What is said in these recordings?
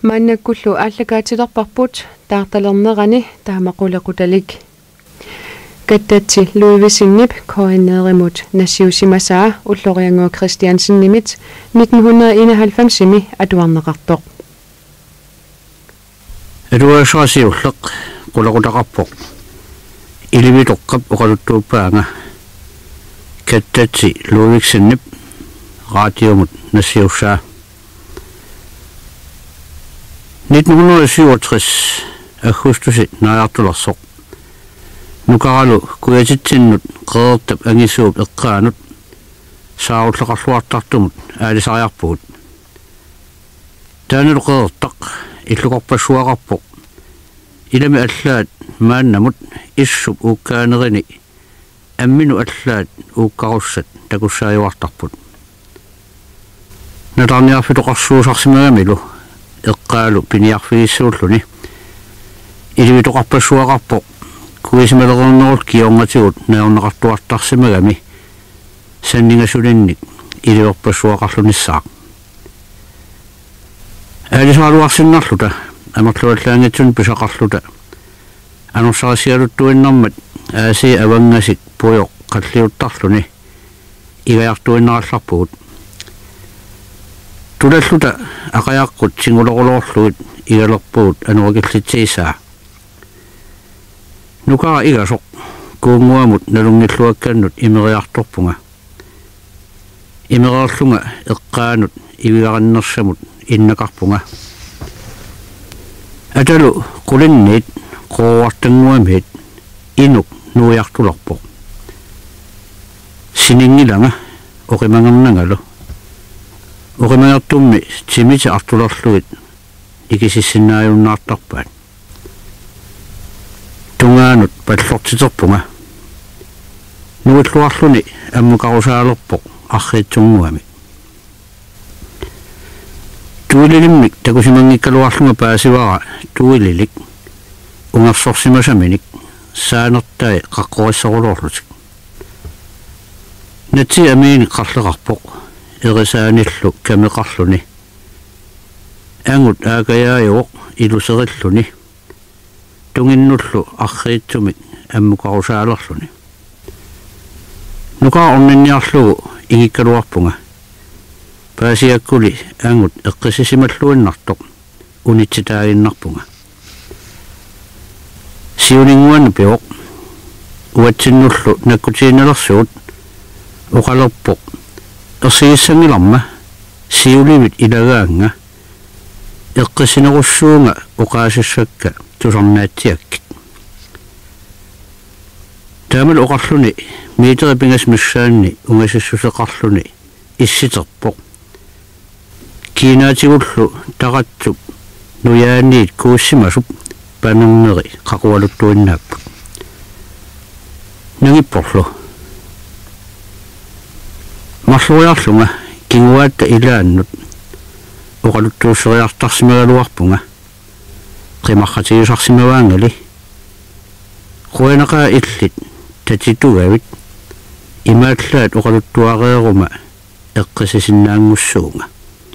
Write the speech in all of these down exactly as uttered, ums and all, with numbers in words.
Maannakkullu ааллакаатилерпарпут таарталернерани таамакулеқуталик каттатси луивисиннип коиннеримут нассиусимасаа уллориангуа Кристиансеннимит nitten enoghalvfems-ими атуарнеқартоқ эруашаасиуллеқ қулақутақарпоқ иливитоққап оқалуттууппаанга каттатси луивиксиннип радиомут нассиуссаа nitten syvogtres augustus naartulorsoq nukaralu kuyatittinnut qeertap angisuup eqqaanut saarulleqarluartartumut aalisariarpugut taanulu qeertaq illuqorpassuaqarpoq ilami allaat maannamut issup uukkaanerini amminu allaat uukkarussat takussaajuartarput natarniarfituqarsuusarsimagamilu eqqaalu piniarfigissuulluni ilivitoqarpassuaqarpoq kuisimalernernerut kionngatigut naorneqartuartarsimagami sanningasunинник iliorpassuaqarlunissaaq аалисааруарсиннарлута амерлуаллаангитсун писақарлута анерсарисиалуттуиннэрмат ааси авангасик пуйоқ қаллиуттарлуни игаяртуиннералларпугут тулаллута ақаяаққут сингулоқулоорлуит игалерпуут ануакиллитсиисаа нукара игасоқ куунгуамут налунгиллуакканнут имериарторпунга имериарлунга эққаанут ивигараннерсамут иннақарпунга аталу қулинниит қоовартангуамиит инук нуиартулерпоқ синингиланга оқимангернангалу оқимангертумми тимити артулерлуит икисиссиннааюннаартарпаат тунгаанут паллортитерпунга нуиллуарлуни аммукарусаалерпоқ арриитсунгуами туилилиммик такусимангиккалуарлунга паасивара туилилик унгерсорсимасаминик саанертай қаққориссорулоорлутик нати амиини қарлеқарпоқ эрисааниллу камеқарлуни ангут аакаяаюоқ илусериллуни тунгиннуллу арриитсумик аммукарусаалерлуни нукаа орнинниарлугу игиккалуарпунга паасиаккули ангут эққисисималлуиннартоқ унитситаагиннарпунга сиунингуанну пиоқ уатсиннуллу наккутиинналерсуут оқалерпоқ ерсигиссангиларма сиуливит илагаанга эққисинеруссуунга оқаасиссакка тусарнаатсиаккит таамал оқарлуни миитерипингас миссаанни унгасиссусеқарлуни исситерпоқ кинаатигуллу таратсуп нуяаниит кууссимасуп панернери қақуалуттуиннааппут нагиппорлу марлуярлунга кингуаатта илааннут оқалуттууссериартарсимагалуарпунга қимарратигисарсимаваангали қуанақаа иллит татитугавит имааллаат оқалуттуареерума эққисисиннаангуссуунга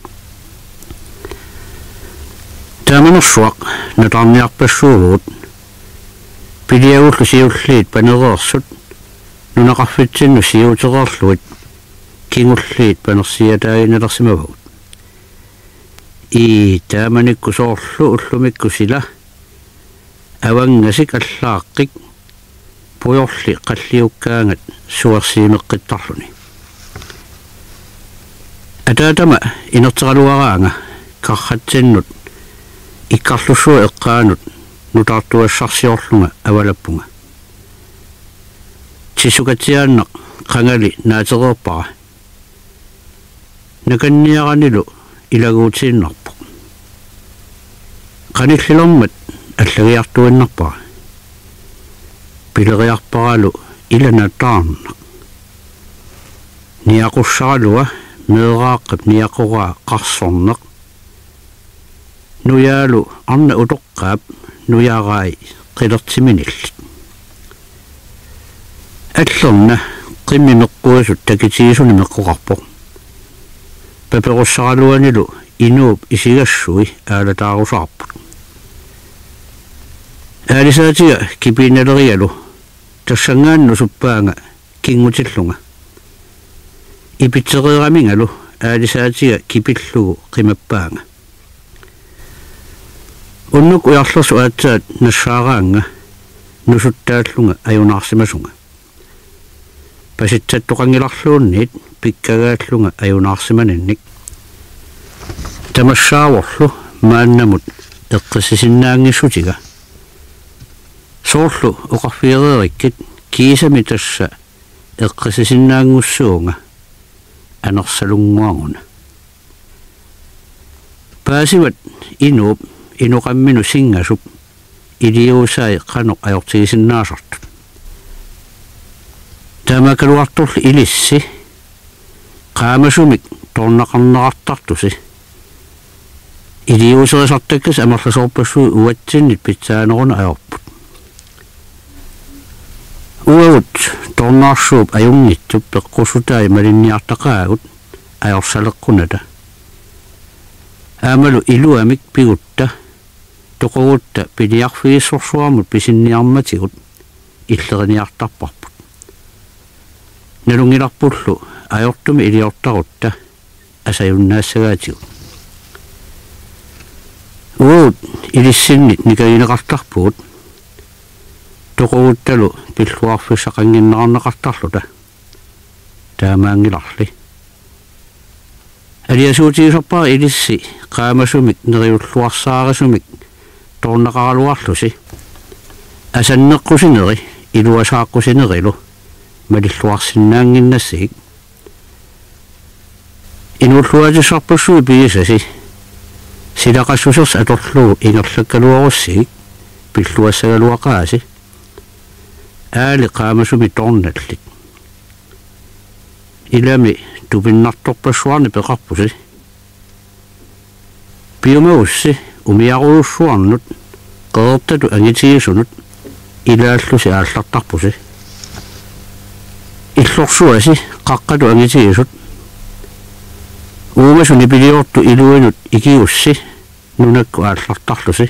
тааманерсуақ натарниарпассуугуут пилиагуллу сиуллиит панереерсут нунақарфитсинну сиутерерлуит кингуллиит панерсиатаагиналерсимавагут и тааманикку соорлу уллумикку сила авангасик аллааққик пуйорли қаллиуккаангат суерсиимеққиттарлуни атаатама инертералуараанга карратсиннут иккарлуссуа эққаанут нутаартуассарсиорлунга авалаппунга тисукатиааннеқ қангали наатерерпара наканниаранилу илагуутииннарпоқ қаниллилэрмат аллагиартуиннарпара пилериарпаралу иланатаарнеқ ниақуссаралуа меэрааққап ниақораа қарсорнеқ нуяалу арна утоққаап нуяараи қилертиминиллит аллерна qimmi meqquasut takitiisuni meqqoqarpoq paperussaralуанилу inuup isigassui aalataarusaarput aalisaatiga kipiinalerialu tassangaannu suppaanga kingutillunga ipitsereeramingalu aalisaatiga kipillugu qimappaanga unnuk ujarlersu aatsaat nassaaraanga nusuttaallunga ajunaarsimasunga pasitsattoqangilarluunniit pikkagaallunga ajunaarsimaninnik tamassaavorlu maannamut eqqisisinnaangissutiga soorlu uqarfiireerikkit kiisami tassa eqqisisinnaangussuunga anersalunguanguna paasivat inuup inuqamminu singasup iliusaai qanuq ajortigisinnaasartut taamakaluartorlu ilissi qaamasumik tornaqarnerartartusi iliuserisartakkas amerlasorpassui uatsinnit pitsaaneruna ajorput uavut tornaarsuup ajungitsup peqqusutaai malinniartaqaagut ajorsaleqqunata aamalu iluamik pigutta toqogutta piniarfiissorsuarmut pisinniarmatigut illeriniartarparput nalungilarpullu ajortumi iliortarutta asajunnaasagaatigut uut ilissinnit nikagineqartarpugut toqoguttalu pilluarfissaqanginneqarneqartarluta taamaangilarli aliasuutigisorpaa ilissi qaamasumik neriulluarsaarasumik tornaqaraluarlusi asanneqqusineri iluasaaqqusinerilu malilluarsinnaanginnassig inulluatisarpussui pigisasi silaqassusers atorlugu ingerlakkaluarussig pilluassagaluaqaasi aali qaamasumi tornallit ilami tupinnartorpassuarni peqarpusi piumaussi umiaruussuarnut qeertatu angitigisunut ilaallusi aallartarpusi illorsuasi qaqqatu angitigisut uumasuni piliortu iluinut ikiussi nunakku aallartarlusi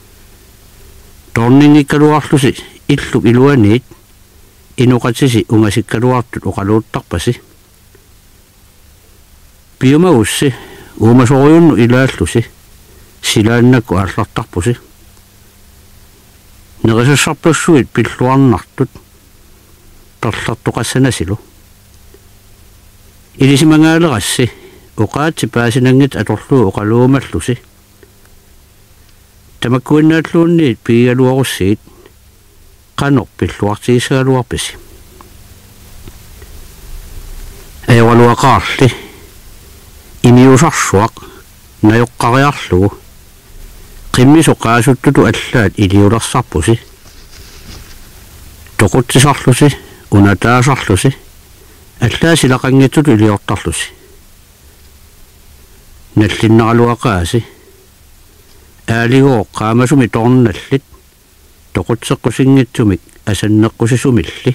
torningikkaluarlusi illuk iluaniit inuqatisi ungasikkaluartut uqaluuttarpasi piumaussi uumasorujunnu ilaallusi silaannakku aallartarpusi nerisassarpassuit pilluarnartut perlartuqassanasilu ilisimangaaleqassi uqaatsi paasinangit atorluu uqaluumallusi tamakkuinnaallуунниит пигалуаруссиит qanoq pilluartigisagaluarpisi ajorluaqaarli imiusarsuaq najoqqariarlugu qimmisoqaasuttutu allaat iliularsarpusi toquttisarlusi unataasarlusi allaasilaqanngittutu iliortarlusi nallinneraluaqaasi aaligoo qaamasumi tornallit toqutseqqusinngitsumik asanneqqusisumilli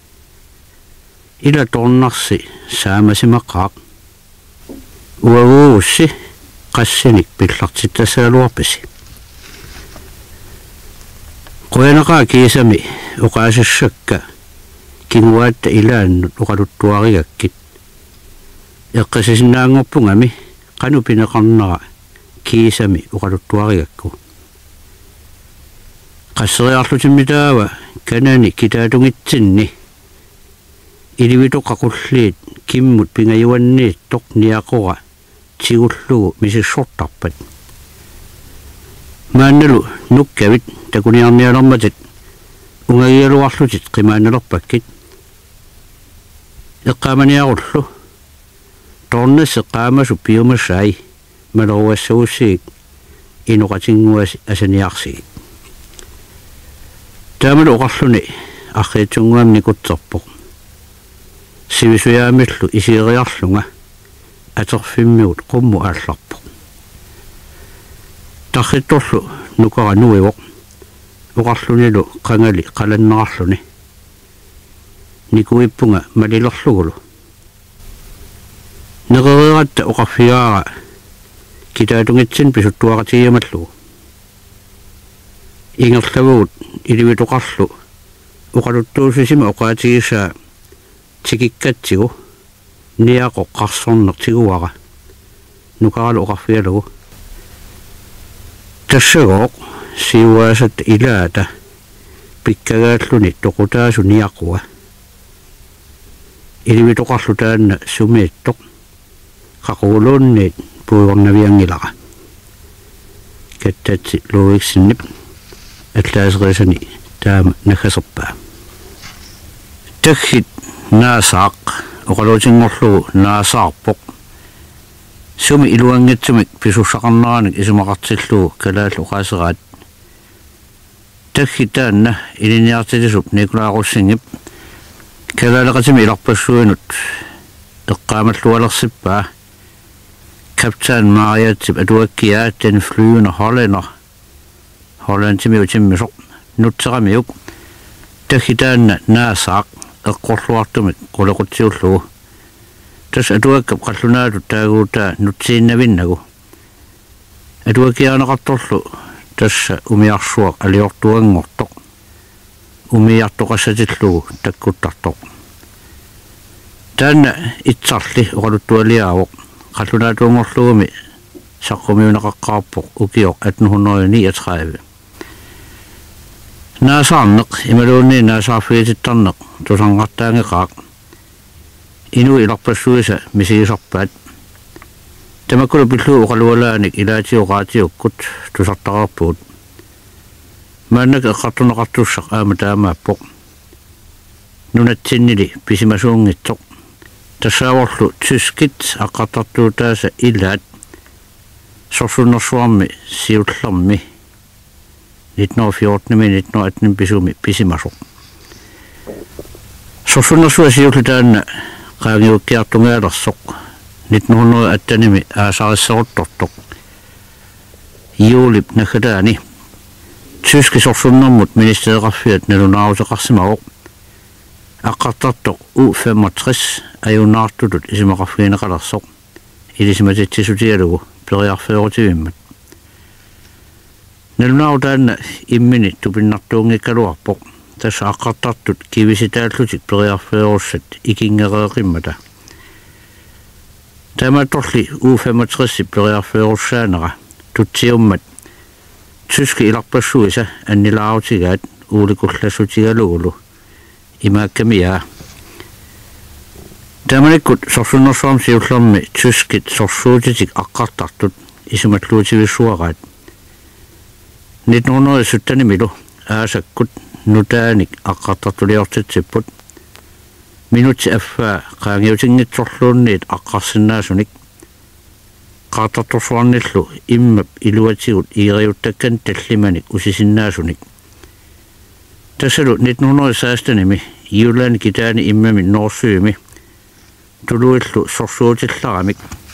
ila tornarsi saamasimaqqaaq uaguussi qassinik pillartittasaaluarpisi qoyanaqaa kiisami uqaasiссакка kinguaatta ilaannut uqaluttuarigakkit eqqasisinaangorpungami qanupineqarnera kiisami uqaluttuarigakku qasseriarlutimmitaawa kanani kitaatungitsinni ilivitoqqaqulliit kimmut pingajuanniit toqniaqora tigullugu misissortarpat maannalu nukkavit takuniarnialermatit ungagialuarlutit qimaannalerpakkit eqqaamaniarullu tornassi qaamasu piumassaai maleruassagussiik inuqatinguasi asaniarsigik taamalu oqarluni arqiitsunguamni kutserpoq sivisuyaamillu isiiriarlunga aterfimmigut qummu aallarpoq tarrittorlu nukara nuivoq oqarlunilu qangali qalannerarluni nikuippunga malilerlugulu neqeriqatta oqarfigaara китаатунгитсин писуттуақатигиамаллугу ингерлавуут иливитоқарлу уқалуттуусисима оқаатигисаа тикиккатсигу ниақо қарсорнертигуара нукаралу оқарфиалагу тассагооқ сиуаасат илаата пиккагааллуни тоқутаасу ниақуа иливитоқарлу таанна сумииттоқ қақуулуунниит пуйорнавиангилара каттатси луиксиннип атлаасерисани таама нахасерпаа такхит наасаақ оқалуутингорлугу наасаарпоқ суми илуангатсумик писуссақарнераник исумақартиллугу калааллу қаасераат такхитаанна илиниартилисуп никулааруссингип калаалеқатими иларпассуинут эққаамаллуалерсиппаа каптаан мариатсип атуаккиаат тан флюна холленер холлантими утиммисоқ нутсерамиук такхитаанна наасаақ эққорлуартумик қулеқутсиуллугу тас атуаккап қаллунаалу таагуута нутсииннавиннагу атуаккиаанеқарторлу тасса умиарсуақ алиортуангортоқ умиартоқассатиллугу таккуттартоқ таанна итсарли оқалуттуалиаавоқ қаллунаатунгорлугуми саққумиунеқаққарпоқ укиоқ атнухуннеруниатраави наасаарнеқ ималуунни наасаарфиититтарнеқ тусангартаангеқаақ ину иларпассуиса мисигисарпаат тамаккулу пиллуу оқалуалааник илаатиоқаатиуккут тусартараарпуут мааннак эққартунеқартуссақ аама таамааппоқ нунатсиннили писимасуунгитсоқ тассааворлу тускит аққартартуутааса илаат сорсуннерсуарми сиуллерми nitten fjorten nitten atten pisumi pisimasok sossunnersua siulitaanna qaangiukkiartungaalerssoq nitten attanimi aasarisseruttortoq iulip nakhataani tyski sorsunnermut ministereqarfiat nalunaaruseqarsimaroq aqqartartoq u femogtres ajunaartutut isimaqarfiineqalersoq ilisimatitsisutialugu periarfeerutivimmat nalunaaruutaanna immini tupinnartuungikkaluarpoq tassa aqqartartut kivisitaallutik periarfeerussat ikingereeqimmata tamatorli u femogtres periarfeerussaanera tutsiummat tyski ilarpassuisa annilaautigaat uulikullassutigalugulu imaakkamiaa tamanikkut sorsunnersuarm siullermi tyskit sorsuutitik aqqartartut isumatluutivissuaraat nitten syttanimilu aasakkut nutaanik aqqartartuliortitsipput minutsi affaa qaangiutingitsorluunniit aqqarsinnaasunik qaartartorsuarnillu immap iluatigut iiriuttakkan tallimanik usisinnaasunik tassalu nitten seksten Jylland kitaani immami norsyymi tuluillu sorsuutillaramik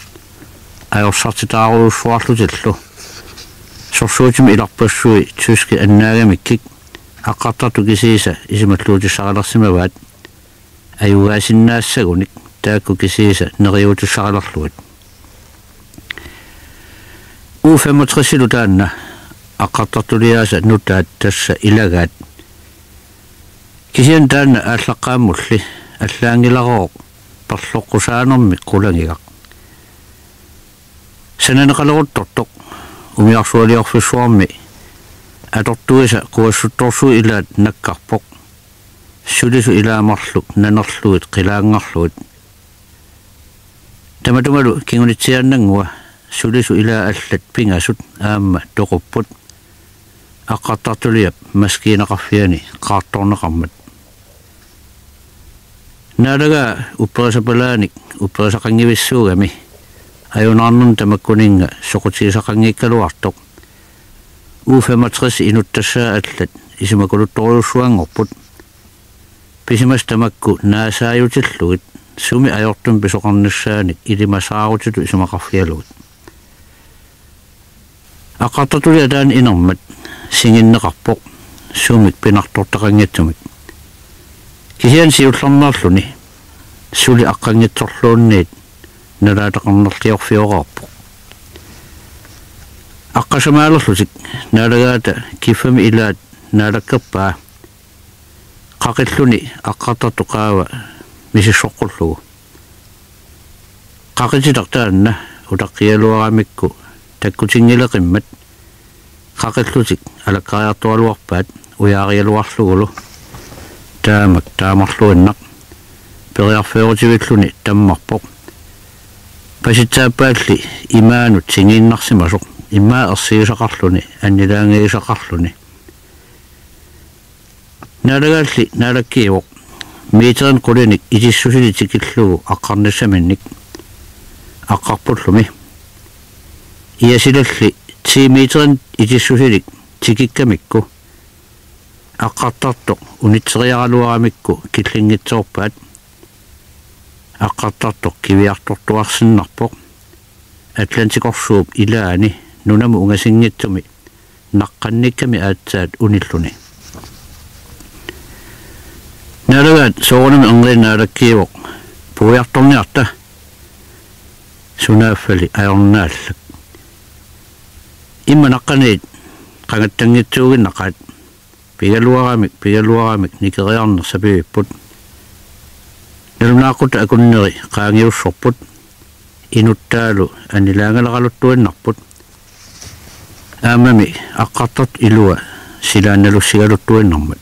ajorsartitaaruussuarlutillu sorsuutimi ilarpassui tyski annaagamikik aqqartartu kisiisa isimatluutissaqalersimavaat ajugaasinnaassagуник taakku kisiisa neriutussaqalerluat u femogtres taanna aqqartartuliaasa nutaat tassa ilagaat kisian taanna ааllaqqaamulli аллаангилароо парлоққусаанерми қулангигақ сананеқалерутторторқ умиарсуалиорфиссуарми атортуиса қуассутторсуу илаат наккарпоқ сулису илаамарлук нанерлуит қилаангарлуит таматумалу кингунитсиааннангуа сулису илаа аллат пингасут аама тоқуппут аққартартулиап маскиинеқарфиани qaartorneqarmat naalaga upperisapalaanik upperisaqangivissuugami ajunarnun tamakkuninga soqutigisaqangiikkaluartoq u femogtres inuttassaa allat isimakuluttoriussuangorput pisimas tamakku naasaayutilluit sumi ajortum pisoqarniссaanik ilimasaarutitu isimaqarfialuit aqartartulia taan inermat singinneqarpoq sumik pinartortaqangiattumik kisian siullernerluni suli aqqangitsorluunniit nalaataqarnerliorfiorarpoq аққасамаалерлутик наалагаата киффами илаат наалаккаппаа қақиллуни аққартартоқаава мисиссоққуллугу қақитилартаанна утаққиалуарамикку таккутингилеқиммат қақиллутик алаккариартуалуарпаат уяариалуарлугулу таамак таамарлуиннақ периарфеорутивиллуни таммарпоқ паситсааппаалли имаанут сингииннарсимасоқ имаа ерсиисақарлуни аннилаангиисақарлуни налагаалли наалаккиивоқ миитерин қулиник исиссусили тикиллугу аққарниссаминник аққарпуллуми иасилалли тимиитерин исиссусилик тикиккамикку аққартартоқ унитсериаралуарамикку киллингитсоорпаат аққартартоқ кивиартортуарсиннарпоқ атлантикорсууп илаани нунаму унгасингитсуми наққанникками аатсаат униллуни налагаат соорнами ангриннаалаккиивоқ пуиарторниарта сунааффали аёрнааллак имма наққаниит қангаттангитсуугиннақаат пигалуарамик пигалуарамик никериарнер сапииппут налунаақута акуннери qaangiussорпут инуттаалу анилаангалақалуттуиннарпут аамами аққартат илуа силаанналуссигалуттуиннармат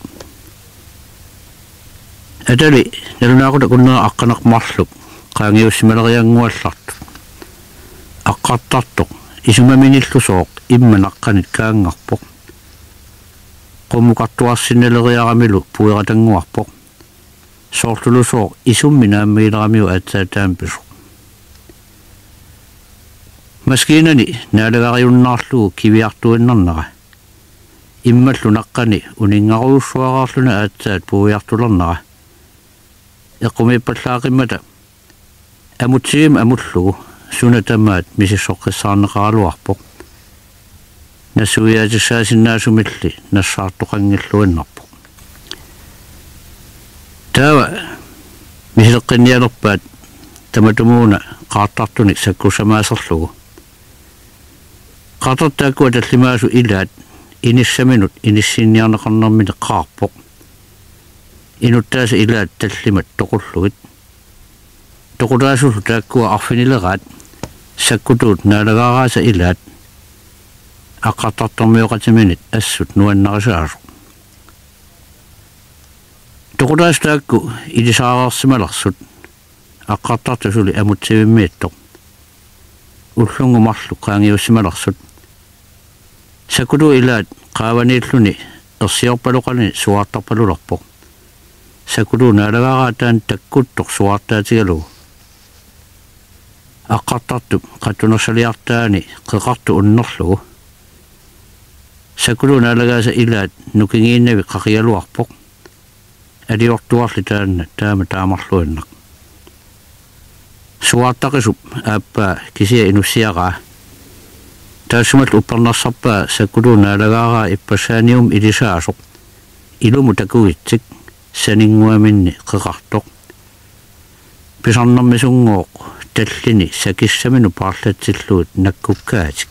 атали налунаақута куннера аққанақмарлук qaangiussimalerianguallартут аққартартоқ исумаминиллусооқ имма наққанит каангарпоқ qummuqartuarsinналериарамилу пуератангуарпоқ соорлулусоо исумминааммиилерамиу аатсаатаамписо маскинани наалагариуннаарлугу кивиартуиннарнера иммаллу наққани унингаруussуараарлуна аатсаат пуиартулернера эққумиппаллаақиммата амутсиим амуллугу сунатамаат мисиссоққиссаарнеқаралуарпоқ насуяатиссаасиннаасумилли нассаартоқангиллуиннарпоқ таава мисеққинниалерпаат таматумууна qaartartunik sakkusamaasерlugu qaartartaakku tallimaasu ilaat inissaminut inissiinniarneqarnermini qaarpoq inuttaasa ilaat tallimat toqullugit toqulaasulu taakkua arfinileraat sakkutuut naalagaaraasa ilaat aqqartartormiuqatiminit assut nuannarasaasu toqulaas taakku ilisaararsimalersut аққартартусули амутсивиммииттоқ уллунгумарлу qaangiussimalеrsut сакулу илаат qaavaniilluni ерсиорпалоқани суаартарпалулерпоқ сакулу наалагаараатаан таккуттоқ суаартаатигалугу аққартартуп qattunersaliartaani qeqartu unnerlugu сакулу наалагааса илаат нукингииннави qaqialuarpoq алиортуарли таанна таама таамарлуиннақ суаартақисуп ааппаа кисия инуссиараа таасумат уппернарсарпаа саккулуунаалагаараа иппасааниум илисаасоқ илуму такуитсик санингуаминни қеқартоқ писарнэрмисунгооқ таллини сакиссамину paarlatsillуут наккуккаатик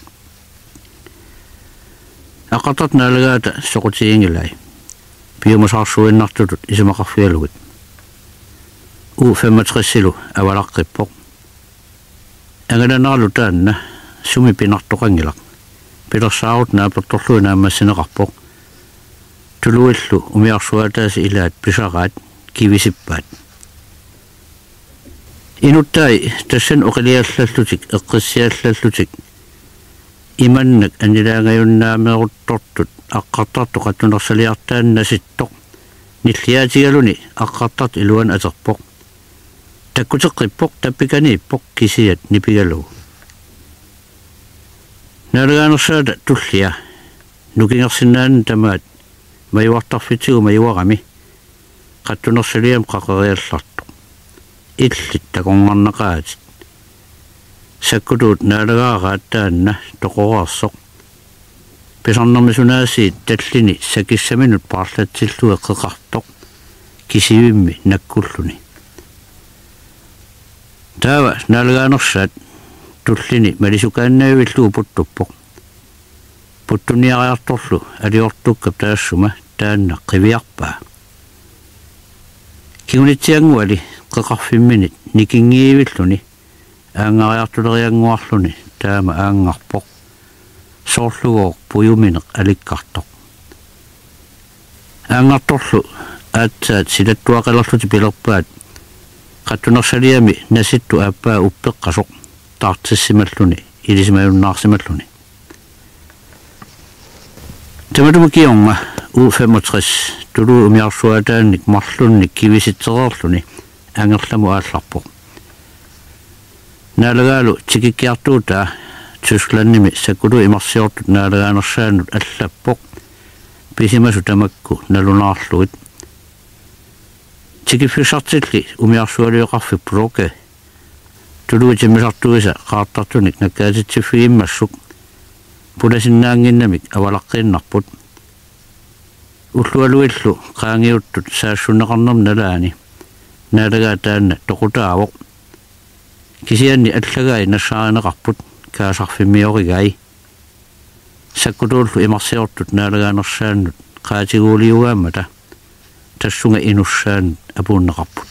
аққартат наалагаата соқутиингилай пиумасаарсуиннартутут исумақарфиалугит у femogtres авалаққиппоқ ангаланарлу таанна суми пинартоқангилақ пилерсаарут нааперторлуинаамассинеқарпоқ тулуиллу умиарсуатааси илаат писараат кивисиппаат инуттай тассан оқилиаллаллутик эққиссиаллаллутик иманнак анилаангаюннаамеруттортут аққартарту қаттунерсалиартааннаситтоқ ниллиаатигалуни аққартарт илуан атерпоқ таккутеққиппоқ таппиканииппоқ кисиат нипигалу налагаанерсаата туллиа нукингерсинаан тамаат маюартарфитигу маюарами қаттунерсалиам қақериалларту иллит таконгорнеқаат саккутуут наалагаарааттаанна тоқораарсоқ писарнэрмисунаасиит таллини сакиссаминут paarlatsillua qeqartoq кисивимми наккуллуни таава налагаанерсаат туллини малисукааннаавиллуу путтуппоқ puttuniariartorlu aliortukkap taassuma taanna qiviarpaa kiunitianguali qeqarfimminit nikingiivilluni aangariartulerianguarluni taama aangarpoq soorlugoq puyumineq alikkartoq aangartorlu aatsaat silattuaqalerluti pilerpaat qattunersaliami nasittu aappaa uppeqqasoq taartissimalluni ilisimayunnaarsimalluni tamatuma kionga u femogtres tulu umiarsuataannik marlunnik kivisitsererluni angerlamu aallarpoq naalagaalu tikikkiartuutaa Tysklandnimi sakulu imarsiortut naalagaanersaannut allappoq pisimasu tamakku nalunaarluit tikifisartilli umiarsualiuqarfi bloke tuluutimisartuisa qaartartunik nakkaatitsifiimmassuk pulasinnaanginnamik avalaqqinnerput ullualuillu qaangiuttut saassunneqarnerm nalaani naalagaa taanna toqutaavoq kisianni allagaai nassaaneqarput kaasarfimmiorigai sakkutullu imarsiortut naalagaanersaannut qaatiguuliugaammata tassunga inussaannut apuunneqarput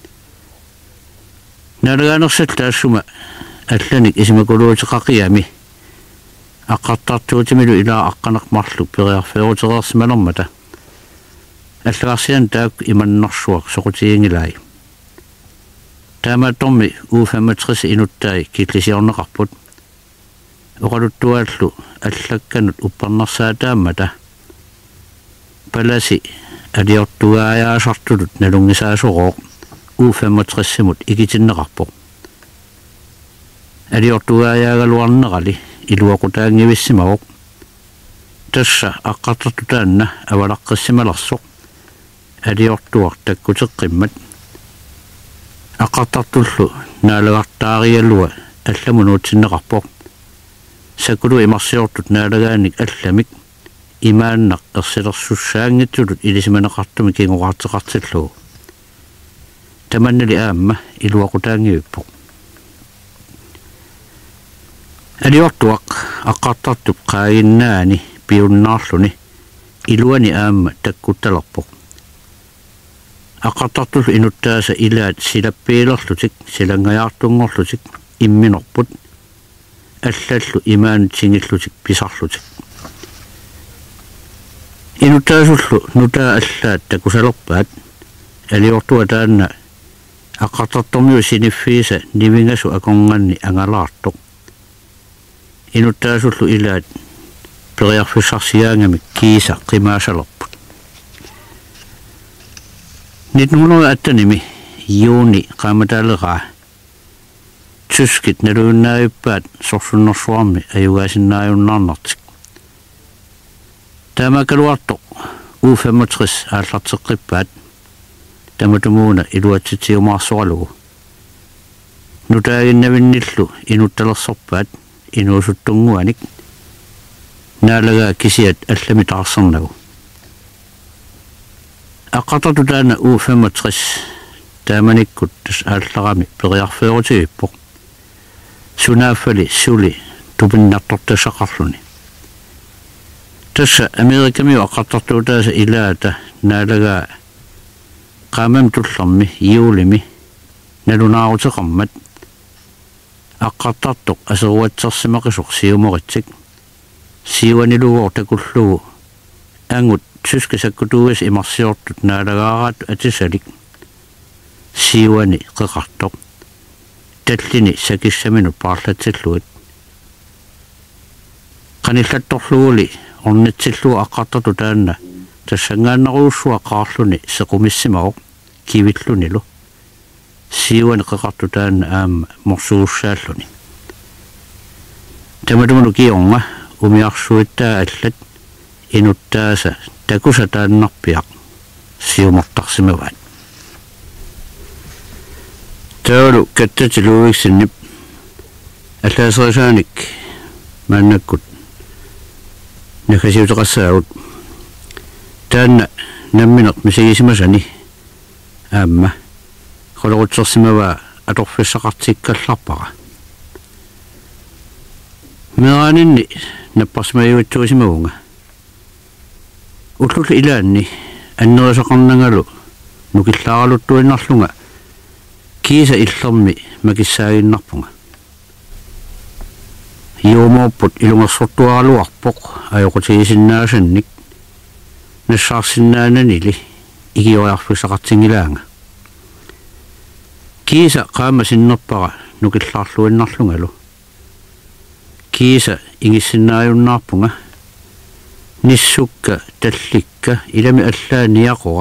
naalagaanersat taassuma allanik isimakuluutiqaqiami aqqartartuutimilu ilaa aqqaneqmarluk piriarfeerutereersimalermata аллагарсиан таак иманнэрсуак соқутиингилай таамаатторми у femogtres инуттай киллисиорнеқарпут оқалуттуааллу аллакканут уппарнерсаатааммата паласи алиортугааяасартулут налунгисаасороо у femogtres-симут игитиннеқарпоқ алиортугааяагалуарнерали илуақутаангивиссимавоқ тасса аққартартутаанна авалаққиссималарсоқ алиортуар таккутеққиммат аққартартуллу наалагартаариалуа алламунуутсиннеқарпоқ сакулу имарсиортут наалагааник алламик имааннақ ерсилерсуссаангитсулут илисиманеқартуми кингуқартеқартиллугу таманнали аамма илуақутаангивиппоқ алиортуақ аққартартуп қаагиннаани пиуннаарлуни илуани аама таккутталерпоқ аққартартуллу инуттааса илаат силаппиилерлутик силангаjaartunngorlutik имминерпут аллаллу имаанутсингиллутик писарлутик инуттаасуллу нутаа аллаат такусалерпаат алиортуа таанна аққартартормиу синиффииса нивингасу аконгганни ангалаартоқ инуттаасуллу илаат периарфиссарсиаангамик кииса қимаасалерпут нитнунуаттаними юуни qaamataaleraa tyskit naluunnaayuppaat sorsunnersuarmi ajugaasinnaajunnarnartik taamakaluartoq u femogtres aallarteqqippaat tamatumuuna iluatsitiumaarsoralugu nutaaginnavinnillu inuttalersorpaat inuusuttunguanik naalagaa kisiat allami taarsernagu аққартартутаана у femogtres тааманиккут тас аалларами периарфеерутигиппоқ сунааффали сули тупиннартортасақарлуни тасса америкамиу аққартартутааса илаата наалагаа qaamam tullermi iulimi nalunaaruteqarmat аққартартоқ асеруатсерсимақисоқ сиуморитсик сиуанилугоор такуллугу ангут tyske sakkutuugas imarsiortut naalagaarat atisalik siwani qeqartoq tallini sakissaminu paarlatsilluit qanillattorluguli ornitsillugu aqqartartu taanna tassangaanneruussua qaarluni sequmissimaroq kivillunilu siwani qeqartu taanna aamma morsuussaalluni tamatumunu kiornga umiarsuittaa allat inuttaasa takusataannarpiaq siumortarsimavat taulu kattatiluugiksinnip аллаасерисааник мааннаккут накасиутеқассаагут таанна намминеқ мисигисимасани аамма холорутсерсимава аторфиссақартиккалларпара Meeraninni nappasmajuittuusimagunga. Utlul ilaanni annerisaqarnangalu nukillaaraluttuinnarlunga kiisa illermi makissaaginnarpunga. Juumooput ilungersortuaraluarpoq ajoqutigisinnaasанник nassаарsinnaananili igioriarfusaqartingilaanga. Kiisa qaamasinnerpara nukillaarluinnarlungalu. Kiisa ingissinnaajunnaarpunga nissukka tallikka ilami allaaniaqora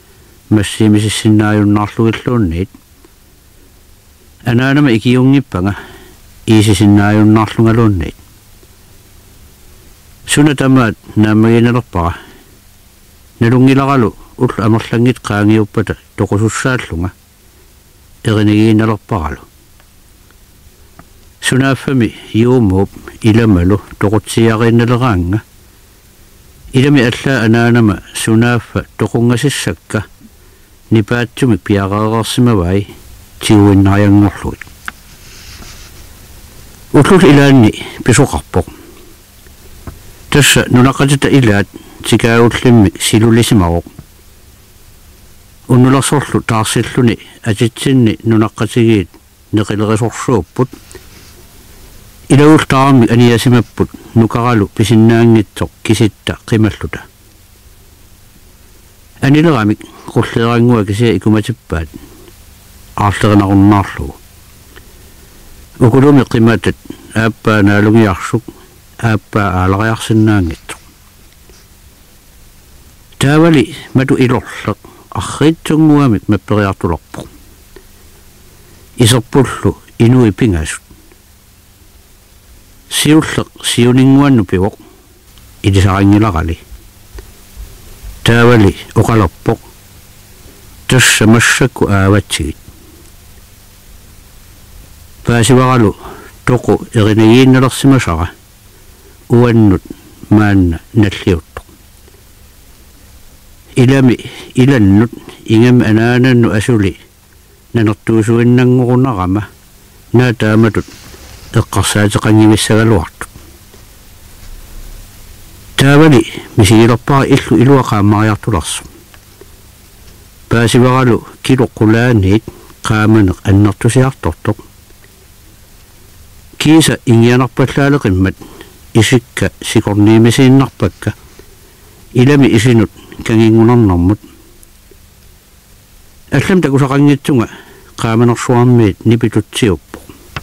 massiimisissinnaajunnaarlugilluunniit anaanama ikiungippanga iisisinnaajunnarlungaluunniit suna tamaat naamagiinalerpara nalungilaralu ullu amerlangit qaangiuppata toqusussaallunga erinigiinalerparalu sunaaffami juumuup ilamalu toqutsiariinnaleraanga ilami allaa anaanama sunaaffa toqungasissakka nipaatsumik piaqareersimavai tiuinnariangorluit utlul ilaanni pisuqarpoq tassa nunaqatita ilaat tikaaullimmi silulisimaroq unnulersorlu taarsilluni atitsinni nunaqqatigiit neqilerisorsuupput ilaultaarmi aniasimapput nukaralu pisinnaangitsoq kisitta qimalluta anileramik qulleerangua kisia ikumatippaat aarlerinarunnaarlugu ukulumi qimatat aappaa naalungiarsuk aappaa aalariarsinnaangitsoq taavali matu ilorleq arritsunguamik mapperiartulerpoq iserpullu inui pingasut siulleq siuninguannu pivoq ilisarangilaqali taavali uqalerpoq tassa massakku aavatsigit paasivaralu toqu erinigiinnalersimasara uannut maanna nalliuttoq ilami ilannut ingam anaanannu asuli nanertuusuinnanngorunarama naataamatut eqqarsaateqanngimissagaluartut taavali misigilerpara illu iluaqaammariartulersu paasivaralu kiloqqulaaniit qaamaneq annertusiartortoq kiisa ingianarpallaaleqimmat isikka sikorniimisiinnarpakka ilami isinut kangingunarnermut аллам такусақангитсунга qaamanersuarmiit nipitutsiuppo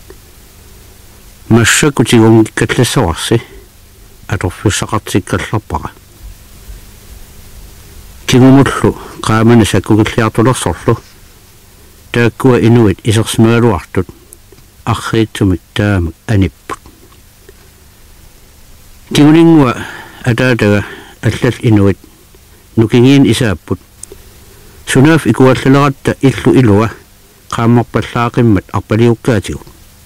массакутигунгиккаллассаварси аторфуссақартиккалларпара кигумуллу qaamana sakkuгиллиартулерсорлу тааккуа инуит исерсмагалуартут арриитсумик таамак аниппут кигулингуа атаатага аллал инуит нукигиин исааппут сунаф икуаллалератта иллу илуа qaammarpallaaqimmat arpaliukkaatigu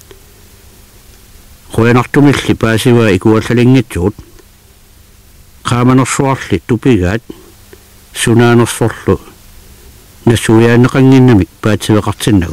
quyanartumilli paasiva ikuallalingitsugut qaamanersuarli tupigaat sunaanersorlu nassuuyaanneqanginnamik paatsiveqartinnagu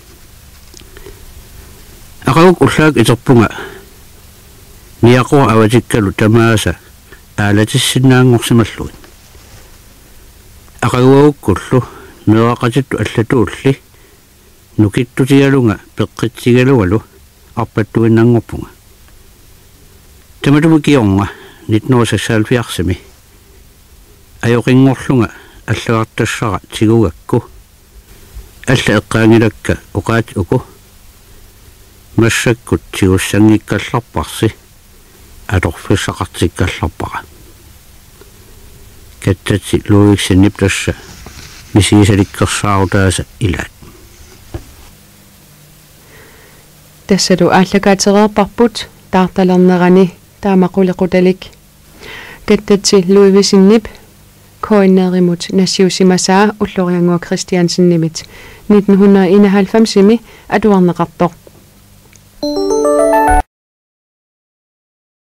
aqaguk ullaak iterpunga niaqua avatikkalu tamaasa aalatissinnaangorsimalluit aqaguagukkullu meeqaqatittu allatuulli nukittutigalunga peqqitsigalualu arpattuinnangorpunga tamatumikiornga nitnuusasaalfiarsimi ajoqingorlunga аллагартассара тигугакку алла эққаангилакка уқаат уку массаккут тигуссангиккалларпарси аторфиссақартиккалларпара каттати луиксиннип тасса мисигисаликкерсаарутааса илаат тассалу ааллагаатерерпарпут таарталернерани таамақулеқуталик каттати луивисиннип koinnerimut nassiusimasaa ulloриангуа Christiansen-nimit nitten enoghalvfems-imi atuarneqartoq